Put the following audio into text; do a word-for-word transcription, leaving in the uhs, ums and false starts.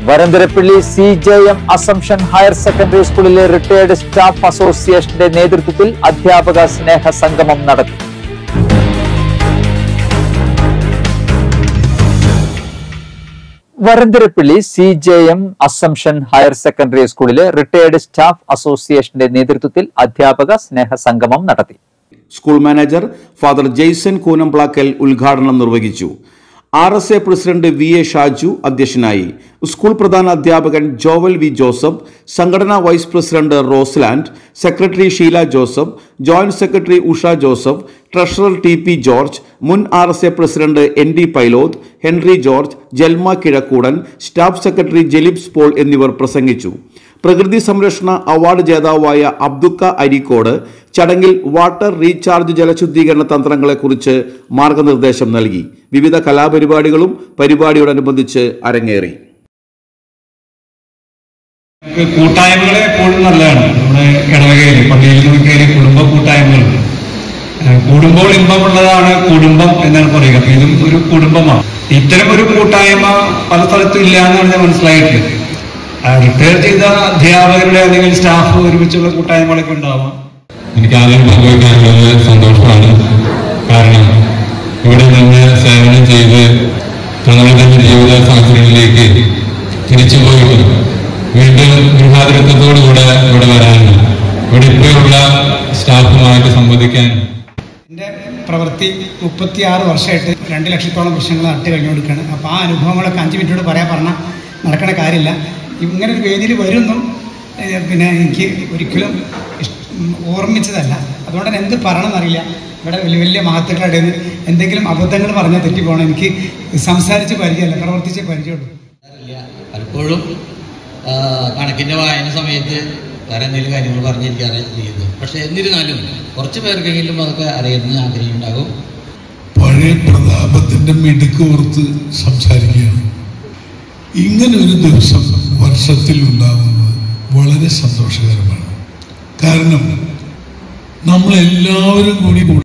Varantharappilly C J M Assumption higher secondary സ്കൂളിലെ retired staff അസോസിയേഷന്റെ നേതൃത്വത്തിൽ അധ്യാപക സ്നേഹ സംഗമം നടത്തി. Varantharappilly C J M Assumption higher secondary സ്കൂളിലെ റിട്ടയർഡ് സ്റ്റാഫ് അസോസിയേഷന്റെ നേതൃത്വത്തിൽ അധ്യാപക സ്നേഹ സംഗമം നടത്തി. School manager father Jaison Koonamplackal ഉദ്ഘാടനം നിർവഹിച്ചു. R S A president V A Shaju അധ്യക്ഷനായി. സ്കൂൾ പ്രധാന അധ്യാപകൻ ജോവൽ വി ജോസഫ്, സംഘടനാ vice president Rosland, secretary Sheela Joseph, joint secretary Usha Joseph, treasurer T P George, മുൻ R S A president N D Pailoth, Henry George, Jalma Kizhakkoodan, staff secretary Jelibs Paul എന്നിവർ പ്രസംഗിച്ചു. പ്രകൃതി സംരക്ഷണ award ജേതാവായ അബ്ദുക്ക അരീക്കോട് ചടങ്ങിൽ വാട്ടർ റീചാർജ് ജലശുദ്ധീകരണ തന്ത്രങ്ങളെക്കുറിച്ച് മാർഗനിർദ്ദേശം നൽകി. വിവിധ കലാപരിപാടികളും പരിപാടിയോടനുബന്ധിച്ച് അരങ്ങേറി. കൂട്ടായ്മകളെ എപ്പോഴും നല്ലതാണ്. നമ്മുടെ ഇടവകയിൽ പള്ളിയിൽ നിന്നൊക്കെ കുടുംബ കൂട്ടായ്മകളുണ്ട്. കൂടുമ്പോൾ ഇമ്പമുള്ളതാണ് കുടുംബം എന്നാണ് പറയുക. ഇതും ഒരു കുടുംബമാണ്. ഇത്തരം ഒരു കൂട്ടായ്മ പല സ്ഥലത്തും ഇല്ല എന്നാണ് ഞാൻ മനസ്സിലായിട്ടുള്ളത്. റിട്ടയർ ചെയ്ത അധ്യാപകരുടെ അല്ലെങ്കിൽ സ്റ്റാഫ് ഒരുമിച്ചുള്ള കൂട്ടായ്മകളൊക്കെ ഉണ്ടാവാം. എനിക്ക് ആദ്യം പങ്കുവയ്ക്കാനുള്ളത് സന്തോഷമാണ്. കാരണം ഇവിടെ നിന്ന് സേവനം ചെയ്ത് തങ്ങളുടെ തന്നെ ജീവിത സാഹചര്യങ്ങളിലേക്ക് തിരിച്ചു പോയിട്ട് വീണ്ടും ഗൃഹാതിരത്വത്തോടുകൂടെ ഇവിടെ വരാനും ഇവിടെ ഇപ്പോഴുള്ള സ്റ്റാഫുമായിട്ട് സംവദിക്കാൻ. എൻ്റെ പ്രവൃത്തി മുപ്പത്തി ആറ് വർഷമായിട്ട് രണ്ട് ലക്ഷത്തോളം വൃക്ഷങ്ങൾ നട്ട് കഴിഞ്ഞു കൊടുക്കുകയാണ്. അപ്പോൾ ആ അനുഭവങ്ങളൊക്കെ അഞ്ച് മിനിറ്റോട് പറയാൻ പറഞ്ഞാൽ നടക്കണ കാര്യമില്ല. ഇങ്ങനെ ഒരു വേദിയിൽ വരുമെന്നും പിന്നെ എനിക്ക് ഒരിക്കലും ഓർമ്മിച്ചതല്ല. അതുകൊണ്ട് തന്നെ എന്ത് പറയണമെന്നറിയില്ല. ഇവിടെ വലിയ വലിയ മഹത്തുക്കളുടെ ഇടയിൽ നിന്ന് എന്തെങ്കിലും അബദ്ധങ്ങൾ പറഞ്ഞാൽ തെറ്റിപ്പോകണം. എനിക്ക് സംസാരിച്ച് പരിചയമല്ല, പ്രവർത്തിച്ച് പരിചയമുള്ളൂ. പലപ്പോഴും കണക്കിൻ്റെ വായന സമയത്ത് വേറെ എന്തെങ്കിലും കാര്യങ്ങൾ പറഞ്ഞിരിക്കാറ് ചെയ്യുന്നത്. പക്ഷെ എന്നിരുന്നാലും കുറച്ച് പേർക്കെങ്കിലും അതൊക്കെ അറിയുന്ന ആഗ്രഹം ഉണ്ടാകും. പഴയ പ്രതാപത്തിൻ്റെ മിടുക്ക് ഓർത്ത് സംസാരിക്കുകയാണ്. ഇങ്ങനെ ഒരു ദിവസം വർഷത്തിൽ ഉണ്ടാകുന്നത് വളരെ സന്തോഷകരമാണ്. കാരണം നമ്മളെല്ലാവരും കൂടി